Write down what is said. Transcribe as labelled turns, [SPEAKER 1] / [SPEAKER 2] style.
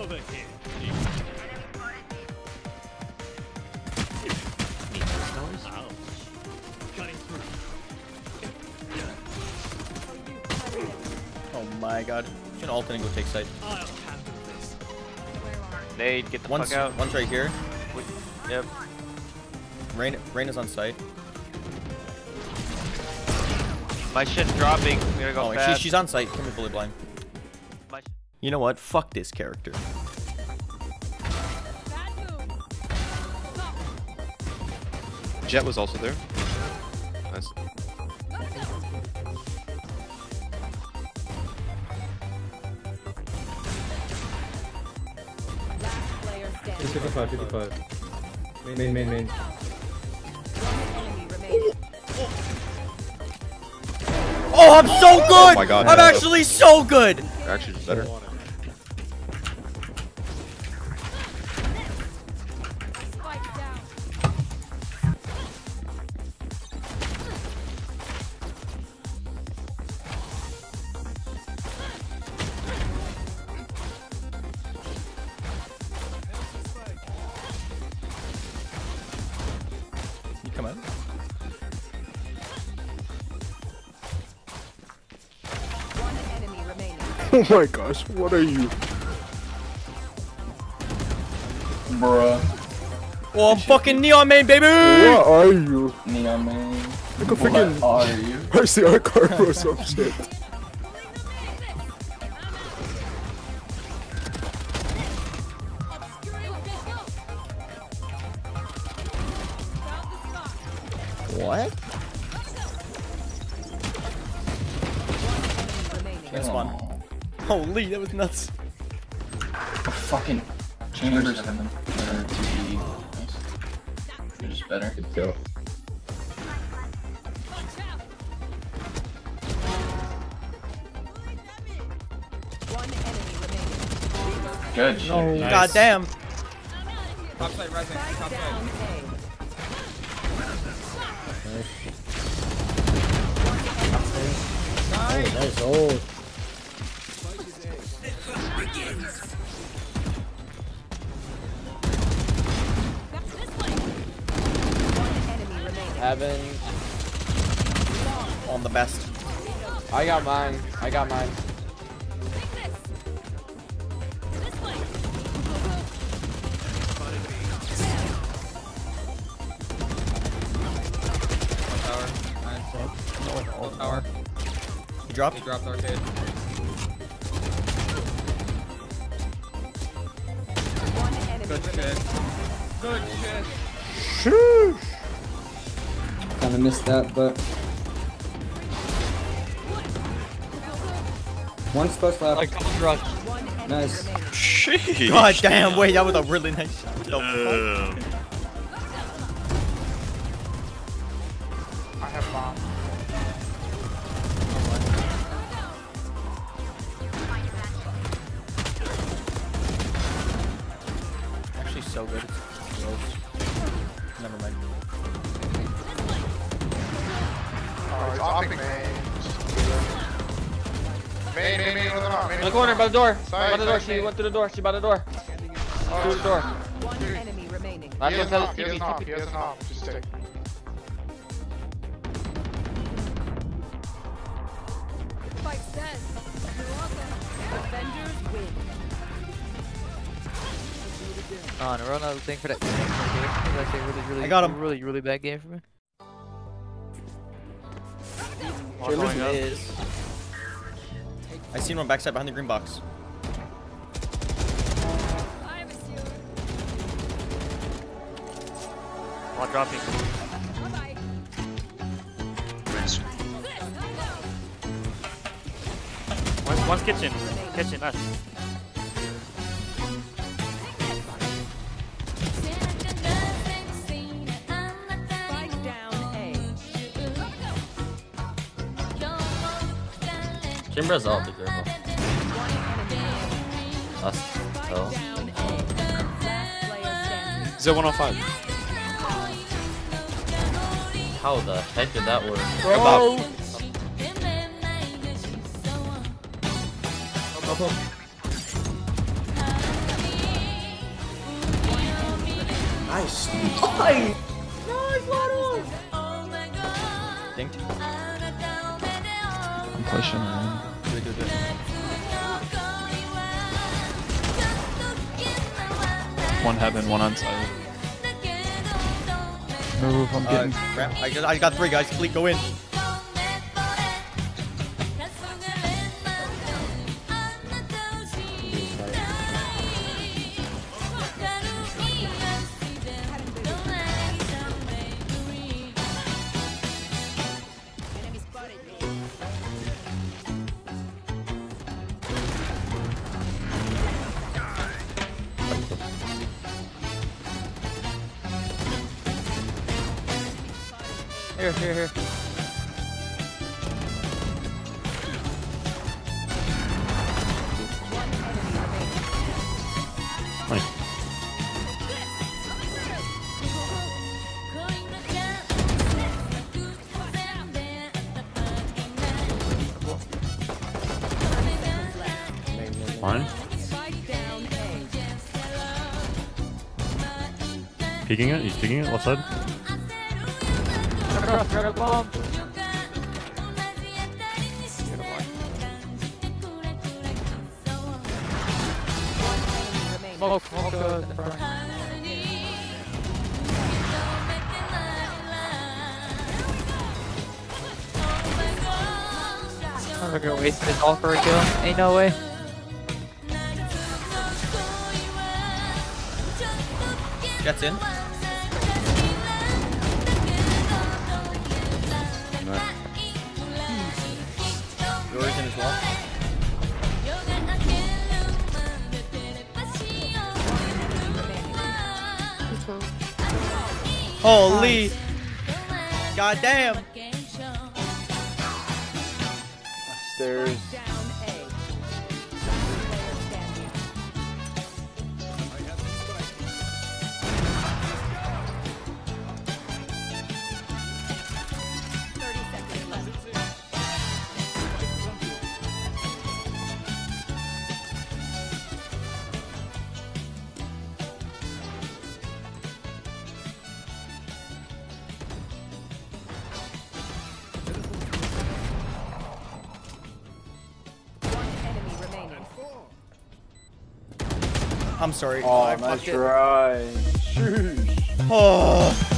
[SPEAKER 1] Over here. Ouch. Cutting through.
[SPEAKER 2] Oh my god. Just gonna ult and go take sight.
[SPEAKER 1] I'll handle this.
[SPEAKER 3] Nade, get the fuck out.
[SPEAKER 2] One's right here.
[SPEAKER 3] Yep.
[SPEAKER 2] Rain is on site.
[SPEAKER 3] My shit's dropping. We gotta go fast.
[SPEAKER 2] She's on site. Can be fully blind. You know what? Fuck this character.
[SPEAKER 4] Jet was also there. Nice.
[SPEAKER 5] It's 55, 55. Main.
[SPEAKER 2] Oh, I'm so good!
[SPEAKER 4] Oh my god.
[SPEAKER 2] I'm actually so good!
[SPEAKER 4] You're actually just better.
[SPEAKER 2] You come out.
[SPEAKER 6] Oh my gosh, what are you?
[SPEAKER 7] Bruh.
[SPEAKER 2] Oh, I'm fucking Neon Main, baby!
[SPEAKER 6] What are you?
[SPEAKER 7] Neon Man.
[SPEAKER 6] Like a freaking.
[SPEAKER 7] What are you?
[SPEAKER 6] I see our car or some shit.
[SPEAKER 2] What? That's one. Holy, that was nuts.
[SPEAKER 7] Fucking chambers have them. They're 2D. Nice. They're just better.
[SPEAKER 6] Good kill.
[SPEAKER 7] Good shit.
[SPEAKER 2] No,
[SPEAKER 1] Nice.
[SPEAKER 2] goddamn.
[SPEAKER 8] Top side, rising. Top side.
[SPEAKER 5] Nice. Oh.
[SPEAKER 8] Heaven.
[SPEAKER 2] On the best.
[SPEAKER 8] I got mine. Tower. Nice. Tower.
[SPEAKER 2] You dropped?
[SPEAKER 8] He dropped arcade. Good shit. Good shit.
[SPEAKER 6] Sheesh.
[SPEAKER 5] Kinda missed that, but. One splash left. Nice.
[SPEAKER 4] Sheesh.
[SPEAKER 2] God damn, wait, that was a really nice shot. The fuck?
[SPEAKER 9] I have bomb.
[SPEAKER 2] Actually so good. It's close. Never mind.
[SPEAKER 9] Oh, it's off main. Main, with an arm.
[SPEAKER 8] In the corner, by the door.
[SPEAKER 9] Side,
[SPEAKER 8] By the door.
[SPEAKER 9] side,
[SPEAKER 8] She
[SPEAKER 9] main.
[SPEAKER 8] went through the door. She by the door. Through the door.
[SPEAKER 10] One enemy remaining.
[SPEAKER 8] Last
[SPEAKER 9] He
[SPEAKER 8] one
[SPEAKER 9] has
[SPEAKER 8] said
[SPEAKER 9] an off, he has an off,
[SPEAKER 8] TP.
[SPEAKER 9] he has an off. Just take.
[SPEAKER 10] Fight says. You're welcome. Avengers win.
[SPEAKER 11] Oh, no, Ronaldo, thank for that. That's a really,
[SPEAKER 2] I got him.
[SPEAKER 11] really bad game for me.
[SPEAKER 2] Is. I seen one backside behind the green box.
[SPEAKER 3] While dropping. One's kitchen. Kitchen, us.
[SPEAKER 10] Spike down A.
[SPEAKER 11] Kimbra's out, be careful. Last.
[SPEAKER 10] Spike
[SPEAKER 11] Oh.
[SPEAKER 10] down A. Last player standing.
[SPEAKER 4] Is it 105?
[SPEAKER 11] How the heck did that work?
[SPEAKER 4] About.
[SPEAKER 7] Nice.
[SPEAKER 5] Nice, Lotto.
[SPEAKER 2] Dinked.
[SPEAKER 7] I'm pushing, man.
[SPEAKER 2] Good.
[SPEAKER 7] One heaven, one on side. Move, I'm getting.
[SPEAKER 2] I got 3 guys. Fleet, go in.
[SPEAKER 11] Here.
[SPEAKER 1] One. Peeking it? He's peeking it? Left side?
[SPEAKER 11] Got a bomb. Smoke in the front. I'm not gonna waste this all for a kill. Ain't no way.
[SPEAKER 2] Jets in. Yours in as well. Holy! Goddamn!
[SPEAKER 6] Stairs.
[SPEAKER 2] I'm sorry.
[SPEAKER 6] Oh,
[SPEAKER 2] I
[SPEAKER 6] nice
[SPEAKER 2] fucked it.
[SPEAKER 6] try. Sheesh.
[SPEAKER 2] Oh.